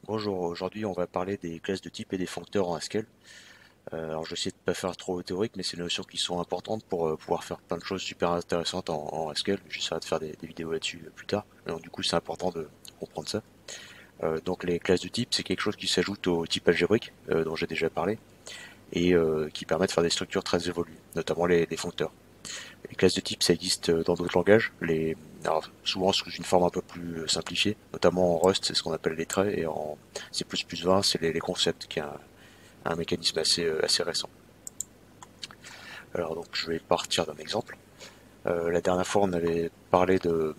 Bonjour, aujourd'hui on va parler des classes de type et des foncteurs en Haskell. Alors je vais essayer de pas faire trop théorique, mais c'est des notions qui sont importantes pour pouvoir faire plein de choses super intéressantes en Haskell. J'essaierai de faire des vidéos là-dessus plus tard. Donc du coup c'est important de comprendre ça. Donc les classes de type, c'est quelque chose qui s'ajoute au type algébrique dont j'ai déjà parlé et qui permet de faire des structures très évoluées, notamment les foncteurs. Les classes de type, ça existe dans d'autres langages, alors, souvent sous une forme un peu plus simplifiée, notamment en Rust, c'est ce qu'on appelle les traits, et en C++20, c'est les concepts, qui est un mécanisme assez récent. Alors donc je vais partir d'un exemple. La dernière fois, on avait parlé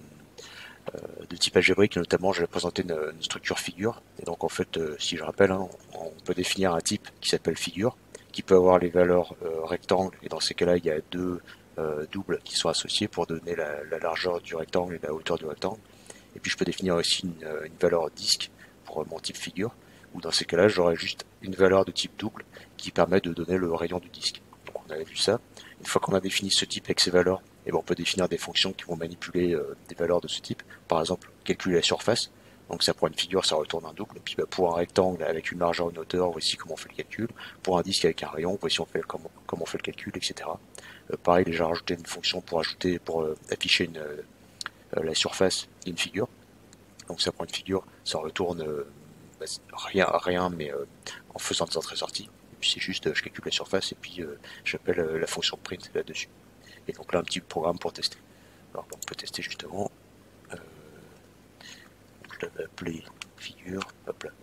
de type algébrique, et notamment j'avais présenté une structure figure. Et donc en fait, si je rappelle, hein, on peut définir un type qui s'appelle figure, qui peut avoir les valeurs rectangle, et dans ces cas-là, il y a deux doubles qui sont associés pour donner la largeur du rectangle et la hauteur du rectangle. Et puis je peux définir aussi une valeur disque pour mon type figure, ou dans ces cas-là, j'aurai juste une valeur de type double qui permet de donner le rayon du disque. Donc on avait vu ça. Une fois qu'on a défini ce type avec ses valeurs, et ben on peut définir des fonctions qui vont manipuler des valeurs de ce type. Par exemple, calculer la surface. Donc ça pour une figure, ça retourne un double. Et puis pour un rectangle avec une largeur, une hauteur, voici comment on fait le calcul. Pour un disque avec un rayon, voici comment on fait le calcul, etc. Pareil, j'ai rajouté une fonction pour afficher la surface d'une figure. Donc ça prend une figure, ça retourne rien, mais en faisant des entrées-sorties. Et puis c'est juste, je calcule la surface et puis j'appelle la fonction print là-dessus. Et donc là, un petit programme pour tester. Alors on peut tester justement, euh, je l'avais appelé figure, hop là.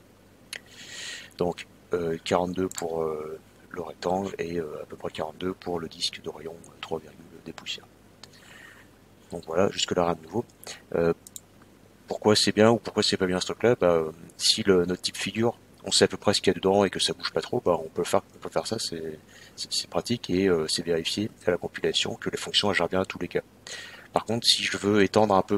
Donc 42 pour le rectangle et à peu près 42 pour le disque de rayon 3, des poussières. Donc voilà, jusque là rien de nouveau. Euh, Pourquoi c'est bien ou pourquoi c'est pas bien ce truc-là, si notre type figure, on sait à peu près ce qu'il y a dedans et que ça bouge pas trop, on peut faire ça, c'est pratique et c'est vérifié à la compilation que les fonctions elles gèrent bien à tous les cas. Par contre, si je veux étendre un peu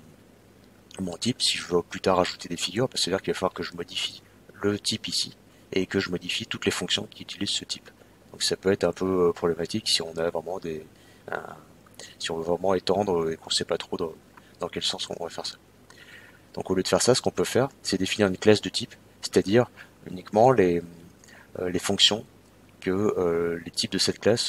mon type, si je veux plus tard ajouter des figures, c'est-à-dire qu'il va falloir que je modifie le type ici et que je modifie toutes les fonctions qui utilisent ce type. Donc ça peut être un peu problématique si on a vraiment un- si on veut vraiment étendre et qu'on sait pas trop dans quel sens on va faire ça. Donc au lieu de faire ça, ce qu'on peut faire, c'est définir une classe de type, c'est-à-dire uniquement les fonctions que les types de cette classe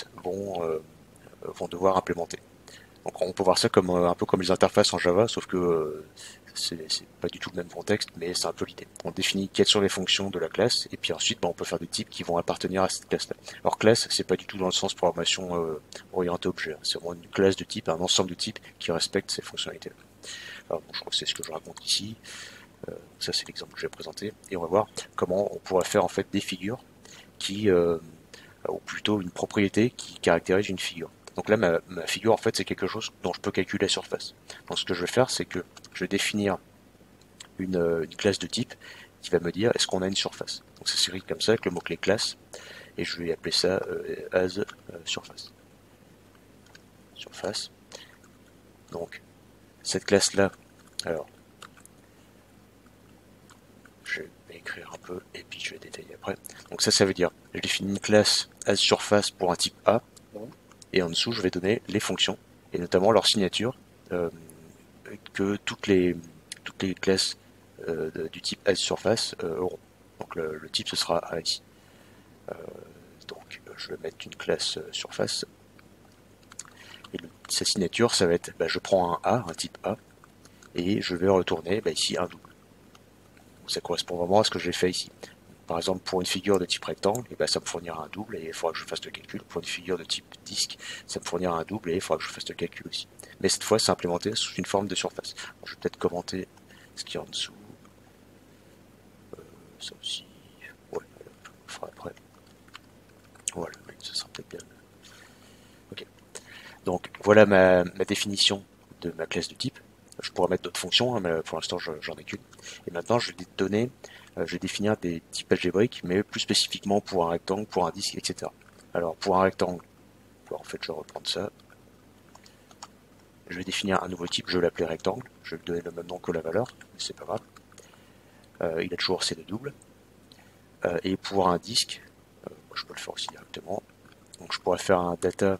vont devoir implémenter. Donc on peut voir ça comme un peu comme les interfaces en Java, sauf que c'est pas du tout le même contexte, mais c'est un peu l'idée. On définit quelles sont les fonctions de la classe, et puis ensuite on peut faire des types qui vont appartenir à cette classe-là. Alors classe, c'est pas du tout dans le sens programmation orientée objet, hein. C'est vraiment une classe de type, un ensemble de types qui respecte ces fonctionnalités-là. Alors bon, je crois que c'est ce que je raconte ici. Ça c'est l'exemple que j'ai présenté. Et on va voir comment on pourrait faire en fait des figures qui, ou plutôt une propriété qui caractérise une figure. Donc là, ma figure en fait c'est quelque chose dont je peux calculer la surface. Donc ce que je vais faire, c'est que je vais définir une classe de type qui va me dire est-ce qu'on a une surface. Donc ça s'écrit comme ça avec le mot-clé classe et je vais appeler ça as surface. Surface. Donc cette classe là, alors je vais écrire un peu et puis je vais détailler après. Donc ça veut dire, je définis une classe as-surface pour un type A, et en dessous je vais donner les fonctions, et notamment leur signature, euh, que toutes les classes du type as-surface auront. Donc le type ce sera A ici. Donc je vais mettre une classe surface, et sa signature ça va être, je prends un A, un type A, et je vais retourner ici un double. Donc ça correspond vraiment à ce que j'ai fait ici. Par exemple, pour une figure de type rectangle, ça me fournira un double et il faudra que je fasse le calcul. Pour une figure de type disque, ça me fournira un double et il faudra que je fasse le calcul aussi. Mais cette fois, c'est implémenté sous une forme de surface. Bon, je vais peut-être commenter ce qu'il y a en dessous. Ça aussi. Ouais, on le fera après. Voilà, ça sera peut-être bien. Ok. Donc, voilà ma définition de ma classe de type. Je pourrais mettre d'autres fonctions, hein, mais pour l'instant, j'en ai qu'une. Et maintenant, je vais définir des types algébriques, mais plus spécifiquement pour un rectangle, pour un disque, etc. Alors, pour un rectangle, en fait, je vais reprendre ça. Je vais définir un nouveau type, je vais l'appeler rectangle. Je vais lui donner le même nom que la valeur, mais c'est pas grave. Il a toujours C de double. Et pour un disque, je peux le faire aussi directement. Donc je pourrais faire un data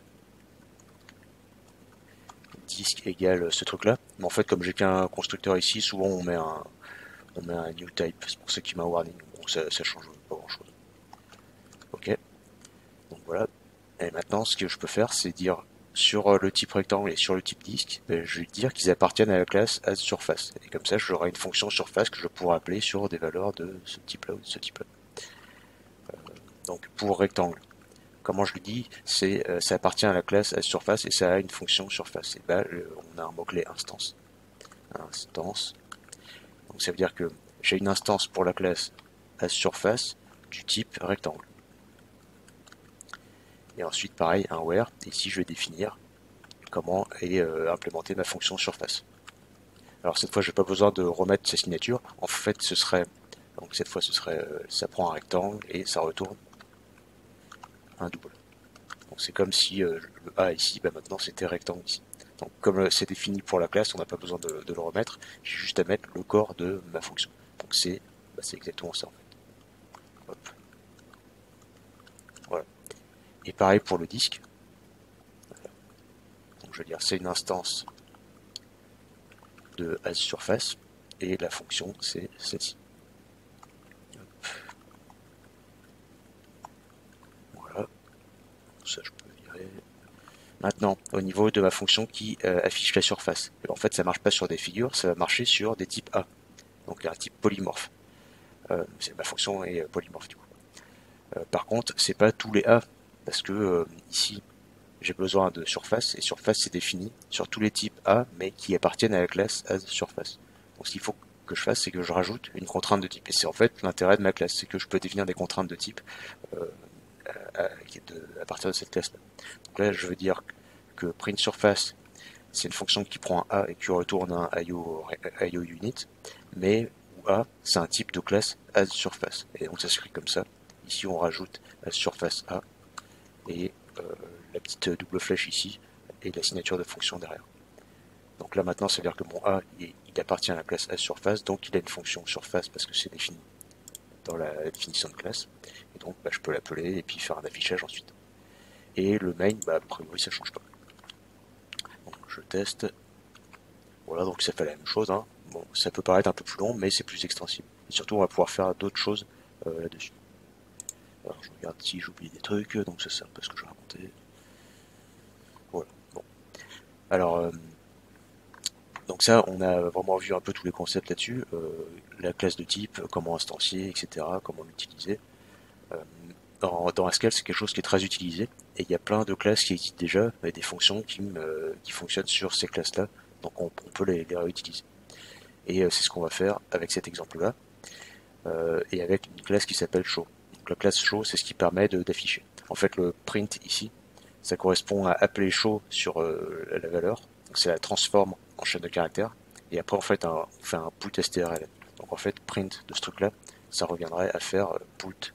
disque égale ce truc là. Mais en fait, comme j'ai qu'un constructeur ici, souvent on met un new type, c'est pour ça qu'il met un warning. Bon, ça change pas grand chose. Ok, donc voilà. Et maintenant, ce que je peux faire, c'est dire sur le type rectangle et sur le type disque, je vais dire qu'ils appartiennent à la classe aSurface. Et comme ça, j'aurai une fonction surface que je pourrai appeler sur des valeurs de ce type-là ou de ce type-là. Donc pour rectangle, comment je le dis, c'est ça appartient à la classe aSurface et ça a une fonction surface. Et là, on a un mot-clé instance. Instance. Donc ça veut dire que j'ai une instance pour la classe aSurface du type rectangle. Et ensuite, pareil, un where. Ici, je vais définir comment est implémenter ma fonction surface. Alors cette fois, je n'ai pas besoin de remettre sa signature. En fait, ce serait donc cette fois, ce serait ça prend un rectangle et ça retourne un double. Donc c'est comme si le A ici, bah, maintenant c'était rectangle ici. Donc comme c'est défini pour la classe, on n'a pas besoin de le remettre. J'ai juste à mettre le corps de ma fonction. Donc c'est exactement ça en fait. Hop. Voilà. Et pareil pour le disque. Donc je veux dire, c'est une instance de aSurface et la fonction c'est celle-ci. Voilà. Ça je peux virer. Maintenant, au niveau de ma fonction qui affiche la surface, en fait ça marche pas sur des figures, ça va marcher sur des types A, donc un type polymorphe. Ma fonction est polymorphe du coup. Par contre, c'est pas tous les A, parce que ici j'ai besoin de surface, et surface c'est défini sur tous les types A, mais qui appartiennent à la classe aSurface. Donc ce qu'il faut que je fasse, c'est que je rajoute une contrainte de type. Et c'est en fait l'intérêt de ma classe, c'est que je peux définir des contraintes de type euh, à partir de cette classe-là. Donc là, je veux dire que print surface, c'est une fonction qui prend un A et qui retourne un IO unit, mais où A, c'est un type de classe aSurface. Et donc ça s'écrit comme ça. Ici, on rajoute aSurface A et la petite double flèche ici et la signature de fonction derrière. Donc là maintenant, ça veut dire que mon A, il appartient à la classe aSurface, donc il a une fonction surface parce que c'est défini dans la définition de classe. Et donc je peux l'appeler et puis faire un affichage ensuite. Et le main, a priori ça change pas. Donc je teste. Voilà, donc ça fait la même chose. Hein. Bon, ça peut paraître un peu plus long, mais c'est plus extensible. Et surtout, on va pouvoir faire d'autres choses là-dessus. Alors je regarde si j'oublie des trucs, donc ça c'est un peu ce que je racontais. Voilà. Bon. Alors donc ça, on a vraiment vu un peu tous les concepts là-dessus, la classe de type, comment instancier, etc., comment l'utiliser. Euh, dans Haskell, c'est quelque chose qui est très utilisé, et il y a plein de classes qui existent déjà, et des fonctions qui fonctionnent sur ces classes-là, donc on peut les réutiliser. Et c'est ce qu'on va faire avec cet exemple-là, et avec une classe qui s'appelle show. Donc la classe show, c'est ce qui permet d'afficher. En fait, le print ici, ça correspond à appeler show sur la valeur, donc ça la transforme en chaîne de caractères, et après on fait un put strln. Donc en fait, print de ce truc-là, ça reviendrait à faire put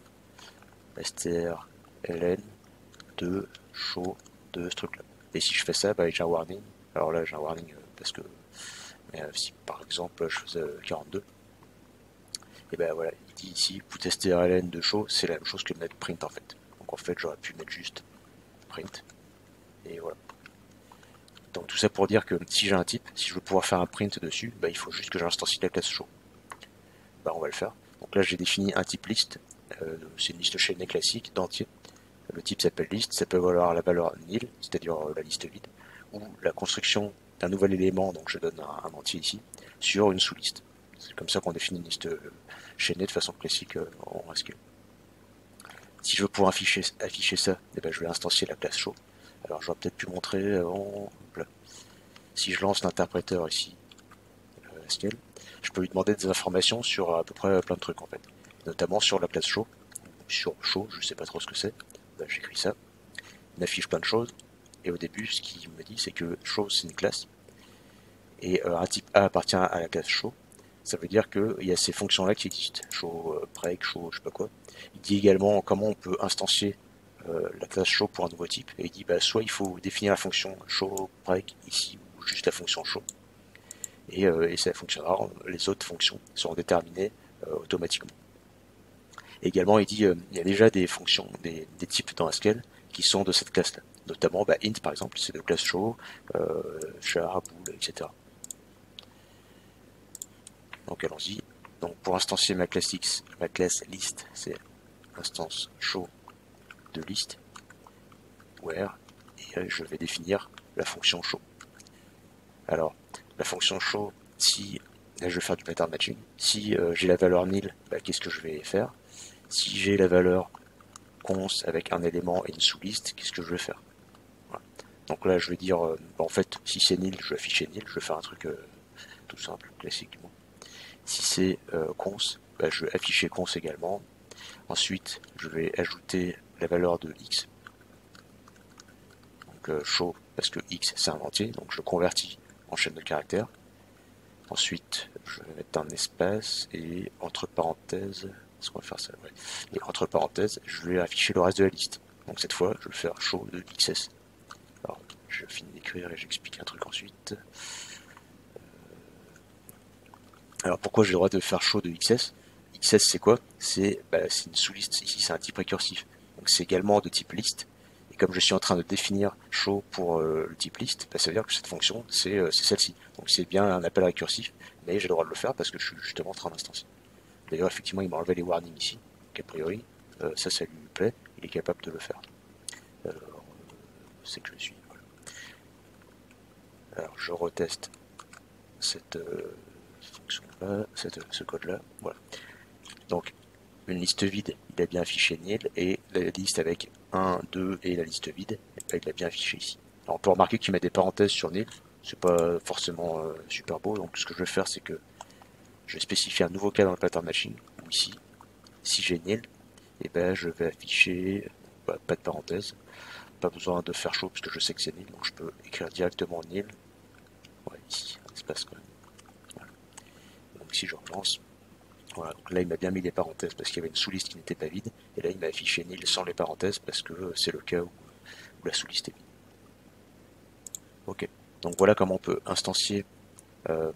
strln de show de ce truc-là. Et si je fais ça, j'ai un warning. Alors là, j'ai un warning parce que si par exemple je faisais 42, et ben voilà, il dit ici put strln de show, c'est la même chose que mettre print en fait. Donc en fait, j'aurais pu mettre juste print. Et voilà. Donc tout ça pour dire que si j'ai un type, si je veux pouvoir faire un print dessus, il faut juste que j'instancie la classe show. On va le faire. Donc là j'ai défini un type list, c'est une liste chaînée classique d'entiers. Le type s'appelle list, ça peut valoir la valeur nil, c'est-à-dire la liste vide, ou la construction d'un nouvel élément, donc je donne un entier ici, sur une sous-liste. C'est comme ça qu'on définit une liste chaînée de façon classique en Haskell. Si je veux pouvoir afficher ça, je vais instancier la classe show. Alors j'aurais peut-être pu montrer avant. Si je lance l'interpréteur ici, Haskell, je peux lui demander des informations sur à peu près plein de trucs en fait. Notamment sur la classe show. Sur show, je sais pas trop ce que c'est. J'écris ça. Il affiche plein de choses. Et au début, ce qu'il me dit, c'est que show c'est une classe. Et un type A appartient à la classe show. Ça veut dire qu'il y a ces fonctions-là qui existent. Show break, show, je sais pas quoi. Il dit également comment on peut instancier la classe show pour un nouveau type. Et il dit soit il faut définir la fonction show break ici, ou juste la fonction show. Et ça fonctionnera. Les autres fonctions seront déterminées automatiquement. Et également, il dit il y a déjà des fonctions, des types dans Haskell qui sont de cette classe-là. Notamment int par exemple, c'est de classe show, char, bool, etc. Donc allons-y. Donc pour instancier ma classe X, ma classe list, c'est instance show de list, where, et je vais définir la fonction show. Alors, la fonction show, si là je vais faire du pattern matching, si j'ai la valeur nil, bah, qu'est-ce que je vais faire? Si j'ai la valeur cons avec un élément et une sous-liste, qu'est-ce que je vais faire? Voilà. Donc là je vais dire, bah, en fait, si c'est nil, je vais afficher nil, je vais faire un truc tout simple, classiquement. Si c'est cons, bah, je vais afficher cons également. Ensuite, je vais ajouter la valeur de x. Donc show, parce que x c'est un entier, donc je convertis en chaîne de caractères. Ensuite, je vais mettre un espace et entre parenthèses, est-ce qu'on va faire ça? Ouais. Et entre parenthèses, je vais afficher le reste de la liste. Donc cette fois, je vais faire show de xs. Alors, je finis d'écrire et j'explique un truc ensuite. Alors pourquoi j'ai le droit de faire show de XS? XS c'est quoi? C'est une sous-liste, ici c'est un type récursif. Donc c'est également de type list. Et comme je suis en train de définir show pour le type list, bah, ça veut dire que cette fonction c'est celle-ci. Donc c'est bien un appel récursif, mais j'ai le droit de le faire parce que je suis justement en train d'instancier. D'ailleurs effectivement il m'a enlevé les warnings ici, donc a priori ça lui plaît, il est capable de le faire. Alors c'est que je suis. Voilà. Alors je reteste cette fonction-là, ce code-là, voilà. Donc, une liste vide, il a bien affiché nil, et la liste avec 1, 2 et la liste vide, il l'a bien affiché ici. Alors, on peut remarquer qu'il met des parenthèses sur nil, c'est pas forcément super beau, donc ce que je vais faire, c'est que je vais spécifier un nouveau cas dans le pattern matching, où ici, si j'ai nil, et ben je vais afficher, pas de parenthèse, pas besoin de faire chaud, puisque je sais que c'est nil, donc je peux écrire directement nil, ouais, ici, un espace quand même. Voilà. Donc si je relance, voilà, donc là il m'a bien mis les parenthèses parce qu'il y avait une sous-liste qui n'était pas vide, et là il m'a affiché nil sans les parenthèses parce que c'est le cas où la sous-liste est vide. Ok, donc voilà comment on peut instancier euh,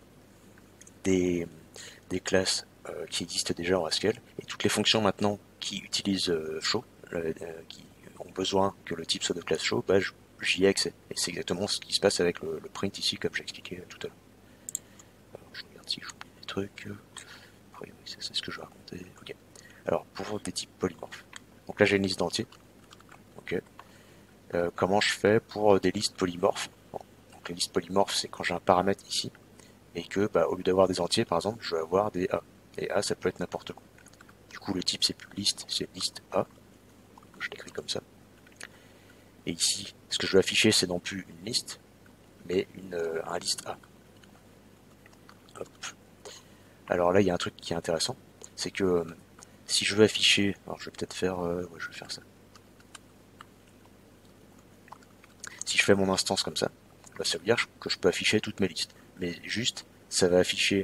des, des classes qui existent déjà en Haskell, et toutes les fonctions maintenant qui utilisent show, qui ont besoin que le type soit de classe show, bah, j'y ai accès. Et c'est exactement ce qui se passe avec le print ici, comme j'ai expliqué tout à l'heure. Alors je regarde si j'oublie des trucs. Oui, c'est ce que je racontais. Ok. Alors, pour des types polymorphes. Donc là, j'ai une liste d'entiers. Ok. Comment je fais pour des listes polymorphes? Bon. Donc les listes polymorphes, c'est quand j'ai un paramètre ici, et que, au lieu d'avoir des entiers, par exemple, je vais avoir des A. Et A, ça peut être n'importe quoi. Du coup, le type, c'est plus liste, c'est liste A. Je l'écris comme ça. Et ici, ce que je veux afficher, c'est non plus une liste, mais un liste A. Hop. Alors là, il y a un truc qui est intéressant, c'est que si je veux afficher, alors je vais peut-être faire, ouais, je vais faire ça. Si je fais mon instance comme ça, bah, ça veut dire que je peux afficher toutes mes listes. Mais juste, ça va afficher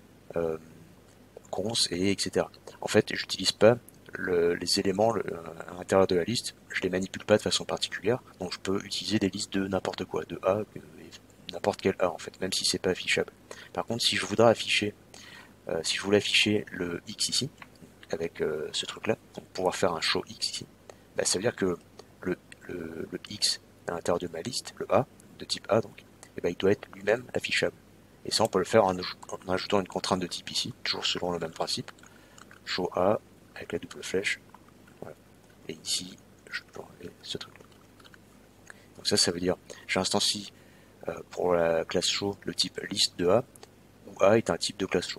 cons et etc. En fait, j'utilise pas les éléments à l'intérieur de la liste, je les manipule pas de façon particulière, donc je peux utiliser des listes de n'importe quoi, de A, n'importe quel A en fait, même si c'est pas affichable. Par contre, si je voudrais afficher, si je voulais afficher le X ici, avec ce truc-là, pour pouvoir faire un show X ici, bah, ça veut dire que le X à l'intérieur de ma liste, le A, de type A donc, et ben il doit être lui-même affichable. Et ça on peut le faire en ajoutant une contrainte de type ici, toujours selon le même principe. Show A avec la double flèche. Voilà. Et ici, je peux enlever ce truc là. Donc ça veut dire, j'instancie pour la classe show le type liste de A, où A est un type de classe show.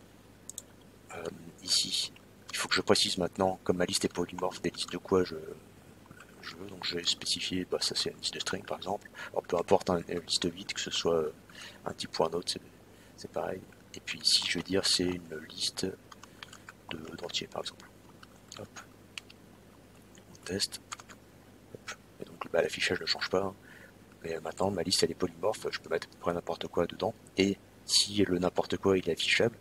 Ici, il faut que je précise maintenant, comme ma liste est polymorphe, des listes de quoi je veux, donc je vais spécifier, ça c'est une liste de string par exemple, alors peu importe une liste vide, que ce soit un type ou un autre, c'est pareil, et puis ici je vais dire c'est une liste d'entiers par exemple. Hop, on teste, hop. Et donc l'affichage ne change pas, hein. Mais maintenant ma liste elle est polymorphe, je peux mettre à peu près n'importe quoi dedans, et si le n'importe quoi il est affichable,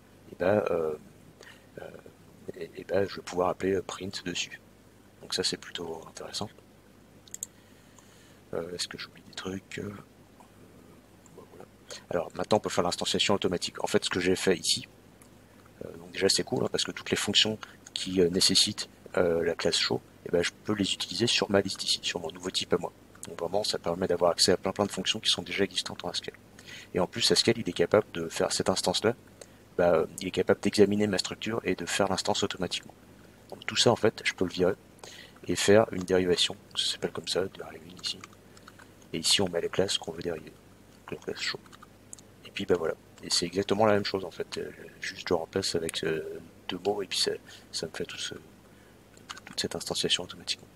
je vais pouvoir appeler print dessus. Donc ça c'est plutôt intéressant. Est-ce que j'oublie des trucs? Voilà. Alors maintenant on peut faire l'instanciation automatique. En fait ce que j'ai fait ici, donc déjà c'est cool, hein, parce que toutes les fonctions qui nécessitent la classe show, je peux les utiliser sur ma liste ici, sur mon nouveau type à moi. Donc vraiment ça permet d'avoir accès à plein de fonctions qui sont déjà existantes en Haskell. Et en plus Haskell il est capable de faire cette instance là il est capable d'examiner ma structure et de faire l'instance automatiquement. Donc tout ça en fait, je peux le virer et faire une dérivation. Ça s'appelle comme ça, deriving ici. Et ici on met les classes qu'on veut dériver. Donc la classe show. Et puis voilà. Et c'est exactement la même chose en fait. Juste je remplace avec deux mots et puis ça me fait toute cette instanciation automatiquement.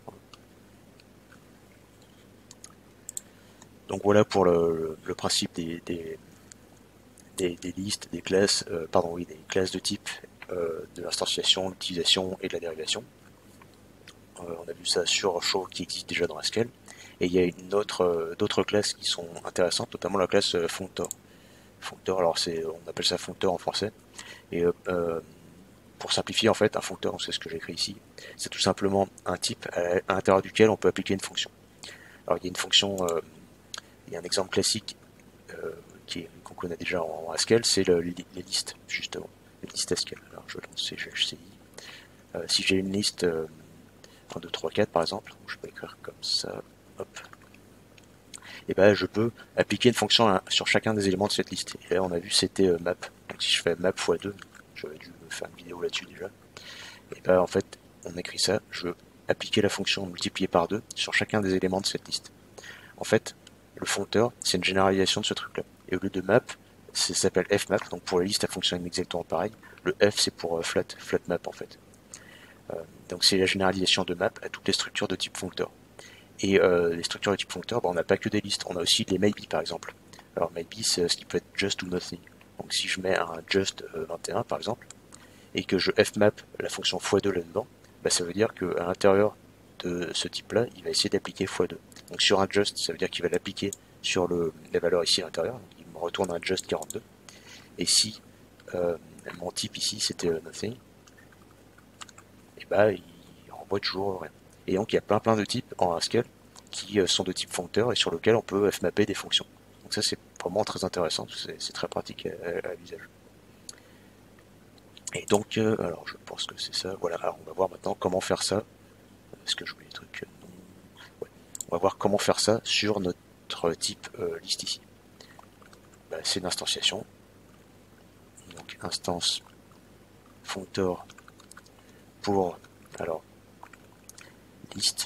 Donc voilà pour le principe des listes, des classes, des classes de type, de l'instanciation, l'utilisation et de la dérivation. On a vu ça sur Show qui existe déjà dans Haskell. Et il y a d'autres classes qui sont intéressantes, notamment la classe Functor. Functor, alors on appelle ça Functor en français. Et pour simplifier, en fait, un functor, c'est ce que j'ai écrit ici, c'est tout simplement un type à l'intérieur duquel on peut appliquer une fonction. Alors il y a une fonction, il y a un exemple classique qu'on connaît déjà en Haskell, c'est les listes, justement, les listes Haskell. Alors je lance CGHCI. Si j'ai une liste 1, 2, 3, 4 par exemple, je peux écrire comme ça, hop, et ben je peux appliquer une fonction sur chacun des éléments de cette liste. Et là on a vu c'était map. Donc si je fais map x2, j'aurais dû me faire une vidéo là-dessus déjà. Et ben en fait on écrit ça, je veux appliquer la fonction multipliée par 2 sur chacun des éléments de cette liste. En fait, le foncteur, c'est une généralisation de ce truc-là. Et au lieu de map, ça s'appelle fmap, donc pour les listes, ça fonctionne exactement pareil. Le f, c'est pour flat map en fait. Donc c'est la généralisation de map à toutes les structures de type foncteur. Et les structures de type foncteur, on n'a pas que des listes, on a aussi les maybe par exemple. Alors maybe, c'est ce qui peut être just ou nothing. Donc si je mets un just 21 par exemple, et que je fmap la fonction x2 là-dedans, ça veut dire qu'à l'intérieur de ce type-là, il va essayer d'appliquer x2. Donc sur un just, ça veut dire qu'il va l'appliquer sur la valeur ici à l'intérieur, il me retourne un just 42. Et si mon type ici c'était nothing, et il renvoie toujours rien. Et donc il y a plein de types en Haskell qui sont de type foncteur et sur lequel on peut fmapper des fonctions. Donc ça c'est vraiment très intéressant, c'est très pratique à l'usage. Et donc, alors je pense que c'est ça. Voilà, alors on va voir maintenant comment faire ça. Est-ce que je voulais des trucs non. Ouais. On va voir comment faire ça sur notre type liste ici. C'est une instantiation. Donc instance functor pour alors liste.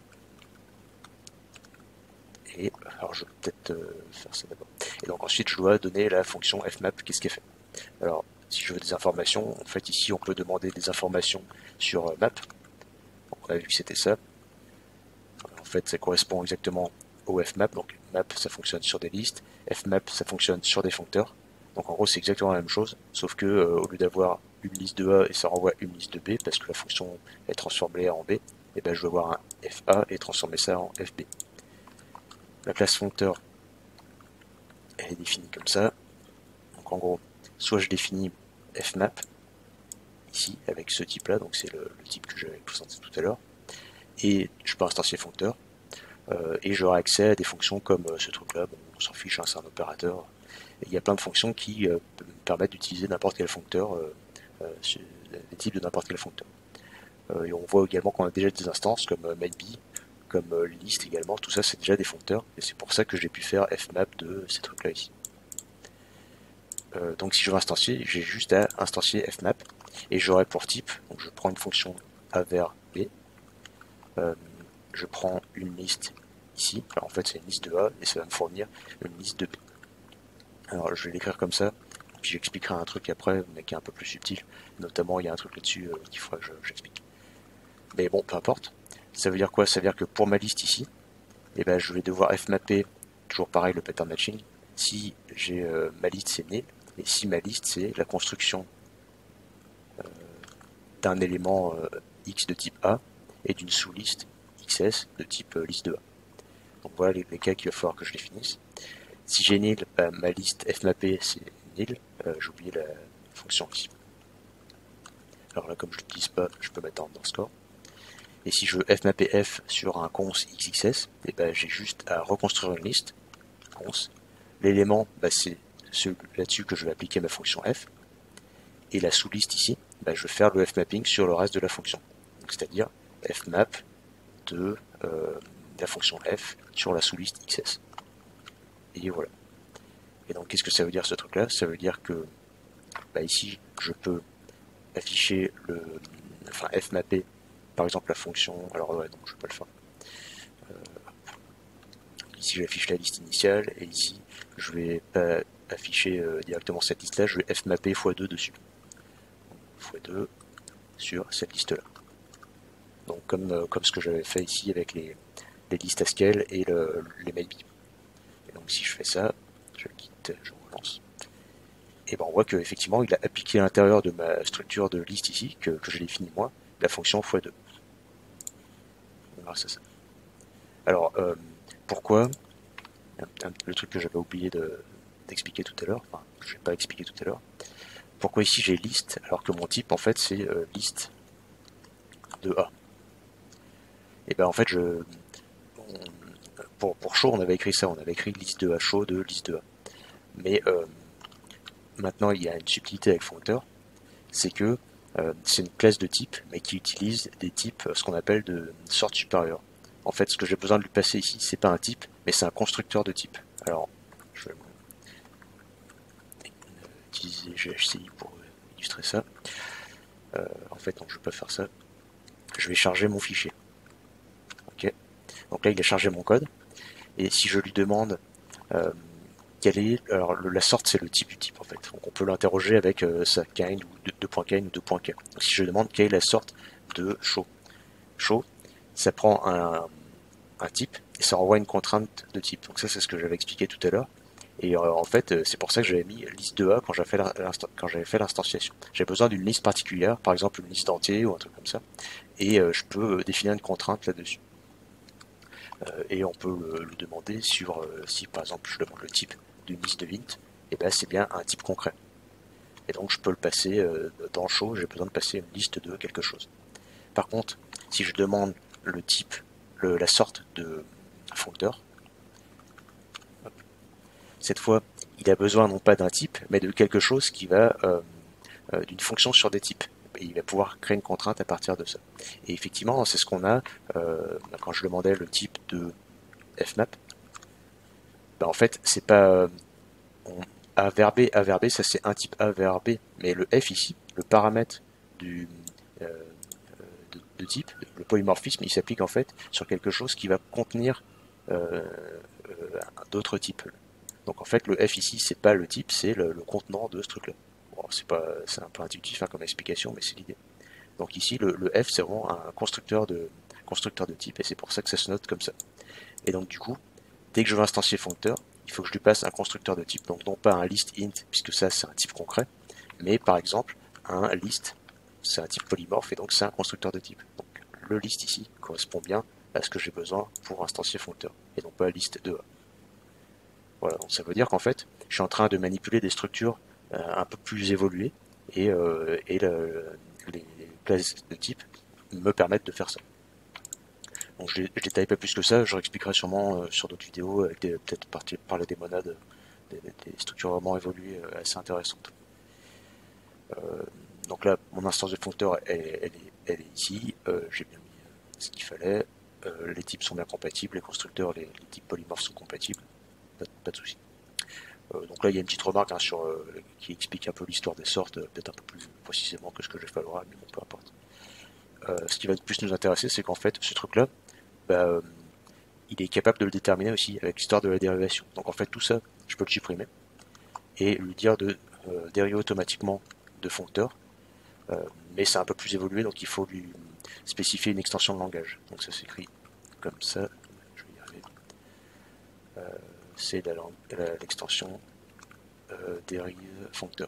Et alors je vais peut-être faire ça d'abord. Et donc ensuite je dois donner la fonction fmap. Qu'est-ce qu'elle fait? Alors si je veux des informations, en fait ici on peut demander des informations sur map. Donc, on a vu que c'était ça. En fait ça correspond exactement au fmap. Donc map ça fonctionne sur des listes, fmap ça fonctionne sur des foncteurs. Donc en gros c'est exactement la même chose, sauf que au lieu d'avoir une liste de A et ça renvoie une liste de B parce que la fonction est transformée en B, et je vais avoir un FA et transformer ça en FB. La classe foncteur elle est définie comme ça. Donc en gros, soit je définis fmap ici avec ce type là, donc c'est le type que j'avais présenté tout à l'heure, et je peux instancier foncteur, et j'aurai accès à des fonctions comme ce truc là, bon, on s'en fiche, hein, c'est un opérateur. Et il y a plein de fonctions qui me permettent d'utiliser n'importe quel foncteur, les types de n'importe quel foncteur. Et on voit également qu'on a déjà des instances comme maybe, comme list également, tout ça c'est déjà des foncteurs, et c'est pour ça que j'ai pu faire fmap de ces trucs là ici. Donc si je veux instancier, j'ai juste à instancier fmap, et j'aurai pour type, donc je prends une fonction A vers B, je prends une liste ici, alors en fait c'est une liste de A, et ça va me fournir une liste de B. Alors je vais l'écrire comme ça, puis j'expliquerai un truc après, mais qui est un peu plus subtil, notamment il y a un truc là-dessus qu'il faudra que j'explique. Mais bon, peu importe. Ça veut dire quoi? Ça veut dire que pour ma liste ici, je vais devoir fmapper, toujours pareil le pattern matching, si j'ai ma liste c'est nil, et si ma liste c'est la construction d'un élément X de type A et d'une sous-liste XS de type liste de A. Donc voilà les cas qu'il va falloir que je définisse. Si j'ai nil, ma liste fmappée c'est nil, j'ai oublié la fonction ici. Alors là comme je l'utilise pas, je peux mettre en underscore. Et si je veux fmapper f sur un cons xxs, j'ai juste à reconstruire une liste, cons. L'élément, c'est là-dessus que je vais appliquer ma fonction f. Et la sous-liste ici, je vais faire le fmapping sur le reste de la fonction. C'est-à-dire fmap de la fonction f sur la sous-liste xs. Et voilà. Et donc qu'est-ce que ça veut dire ce truc-là? Ça veut dire que bah ici je peux afficher fmapper par exemple la fonction, alors ouais, non, je vais pas le faire. Ici j'affiche la liste initiale et ici je vais pas afficher directement cette liste là, je vais fmapper x2 dessus. x2 sur cette liste là. Donc comme ce que j'avais fait ici avec les listes à scale et les maybe. Et donc si je fais ça, je quitte, je relance. Et ben on voit qu'effectivement il a appliqué à l'intérieur de ma structure de liste ici, que j'ai définie moi, la fonction x2. Grâce à ça. Alors pourquoi le truc que j'avais oublié d'expliquer tout à l'heure, enfin que je n'ai pas expliqué tout à l'heure, pourquoi ici j'ai liste alors que mon type en fait c'est liste de A. Et ben en fait pour show on avait écrit ça, on avait écrit liste de A show de liste de A. Mais maintenant il y a une subtilité avec Functor, c'est que c'est une classe de type mais qui utilise des types ce qu'on appelle de sorte supérieure. En fait ce que j'ai besoin de lui passer ici c'est pas un type mais c'est un constructeur de type. Alors je vais utiliser GHCI pour illustrer ça. En fait donc je peux faire ça. Je vais charger mon fichier. Ok. Donc là il a chargé mon code et si je lui demande quelle est, alors la sorte c'est le type du type en fait. Donc on peut l'interroger avec sa kind ou 2.kind ou 2.k. Donc si je demande quelle est la sorte de show, show, ça prend un type et ça renvoie une contrainte de type. Donc ça c'est ce que j'avais expliqué tout à l'heure. Et en fait c'est pour ça que j'avais mis liste de A quand j'avais fait l'instanciation. J'ai besoin d'une liste particulière, par exemple une liste entière ou un truc comme ça, et je peux définir une contrainte là-dessus. Et on peut le demander sur si par exemple je demande le type d'une liste de int, et ben c'est bien un type concret. Et donc je peux le passer dans show, j'ai besoin de passer une liste de quelque chose. Par contre, si je demande le type, la sorte de functor, cette fois il a besoin non pas d'un type, mais de quelque chose qui va d'une fonction sur des types. Et il va pouvoir créer une contrainte à partir de ça. Et effectivement, c'est ce qu'on a quand je demandais le type de fmap. Ben en fait, c'est pas A vers B, ça c'est un type A vers B, mais le F ici, le paramètre du, euh, de type, le polymorphisme, il s'applique en fait sur quelque chose qui va contenir euh, d'autres types. Donc en fait, le F ici, c'est pas le type, c'est le contenant de ce truc-là. Bon, c'est un peu intuitif hein, comme explication, mais c'est l'idée. Donc ici, le F, c'est vraiment un constructeur de type, et c'est pour ça que ça se note comme ça. Et donc du coup, dès que je veux instancier functor, il faut que je lui passe un constructeur de type, donc non pas un list int, puisque ça c'est un type concret, mais par exemple un list, c'est un type polymorphe, et donc c'est un constructeur de type. Donc le list ici correspond bien à ce que j'ai besoin pour instancier functor, et non pas liste de A. Voilà, donc ça veut dire qu'en fait, je suis en train de manipuler des structures un peu plus évoluées, et les classes de type me permettent de faire ça. Donc je détaille pas plus que ça, je réexpliquerai sûrement sur d'autres vidéos avec peut-être parler des monades, des structures vraiment évoluées assez intéressantes. Donc là, mon instance de functor, elle est ici, j'ai bien mis ce qu'il fallait, les types sont bien compatibles, les constructeurs, les types polymorphes sont compatibles, pas de souci. Donc là, il y a une petite remarque hein, qui explique un peu l'histoire des sortes, peut-être un peu plus précisément que ce que je vais faire à l'oral, mais bon, peu importe. Ce qui va plus nous intéresser, c'est qu'en fait, ce truc-là, bah, il est capable de le déterminer aussi avec l'histoire de la dérivation. Donc en fait tout ça, je peux le supprimer et lui dire de dériver automatiquement de functor, mais c'est un peu plus évolué donc il faut lui spécifier une extension de langage. Donc ça s'écrit comme ça, je vais y arriver. C'est l'extension dérive functor.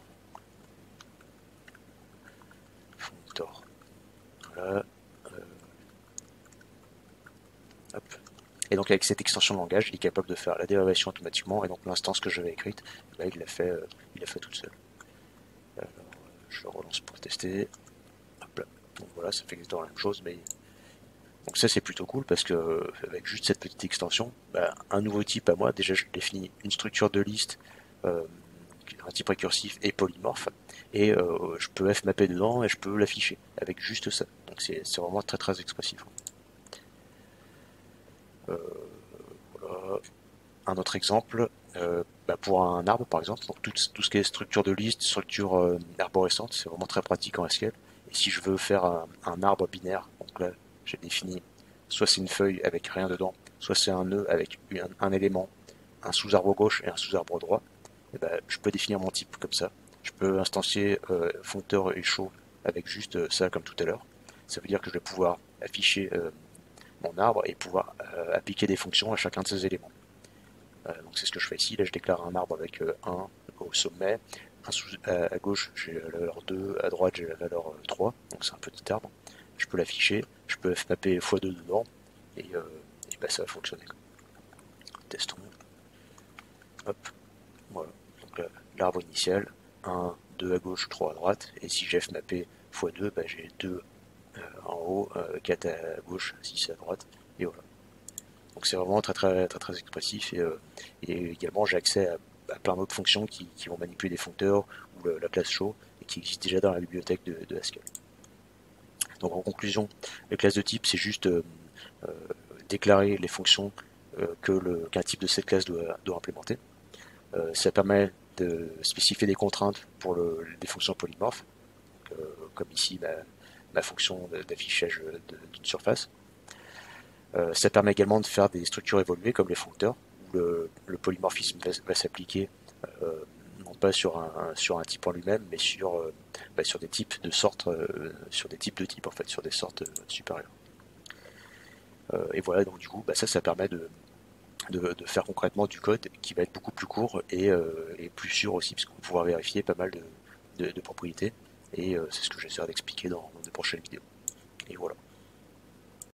Functor. Voilà. Hop. Et donc avec cette extension de langage, il est capable de faire la dérivation automatiquement, et donc l'instance que j'avais écrite, là, il l'a fait toute seule. Alors, je relance pour tester. Hop là. Donc voilà, ça fait exactement la même chose, mais donc ça c'est plutôt cool parce que avec juste cette petite extension, bah, un nouveau type à moi, déjà je définis une structure de liste, euh, un type récursif et polymorphe, et je peux fmapper dedans et je peux l'afficher avec juste ça. Donc c'est vraiment très très expressif. Voilà. Un autre exemple, pour un arbre par exemple, donc tout ce qui est structure de liste, structure arborescente, c'est vraiment très pratique en Haskell. Et si je veux faire un arbre binaire, donc là j'ai défini soit c'est une feuille avec rien dedans, soit c'est un nœud avec un élément, un sous-arbre gauche et un sous-arbre droit, et ben, je peux définir mon type comme ça. Je peux instancier foncteur et show avec juste ça comme tout à l'heure. Ça veut dire que je vais pouvoir afficher mon arbre et pouvoir appliquer des fonctions à chacun de ces éléments. Donc c'est ce que je fais ici. Là, je déclare un arbre avec 1 au sommet. À gauche, j'ai la valeur 2. À droite, j'ai la valeur 3. Donc c'est un petit arbre. Je peux l'afficher. Je peux fmapper x2 dedans. Et bah, ça va fonctionner. Testons. Hop. Voilà. Donc l'arbre initial. 1, 2 à gauche, 3 à droite. Et si j'ai fmappé x2, bah, j'ai 2 en haut, 4 à gauche, 6 à droite. Et voilà. Donc c'est vraiment très expressif et également j'ai accès à plein d'autres fonctions qui vont manipuler des foncteurs ou la classe show et qui existent déjà dans la bibliothèque de Haskell. Donc en conclusion, les classes de type c'est juste déclarer les fonctions qu'un type de cette classe doit implémenter. Ça permet de spécifier des contraintes pour des fonctions polymorphes, comme ici ma fonction d'affichage d'une surface. Ça permet également de faire des structures évoluées comme les foncteurs, où le polymorphisme va s'appliquer non pas sur un type en lui-même, mais sur des types de sortes, sur des types de types en fait, sur des sortes supérieures. Et voilà, donc du coup, ça permet de faire concrètement du code qui va être beaucoup plus court et plus sûr aussi, puisqu'on va pouvoir vérifier pas mal de propriétés. Et c'est ce que j'essaierai d'expliquer dans de prochaines vidéos. Et voilà.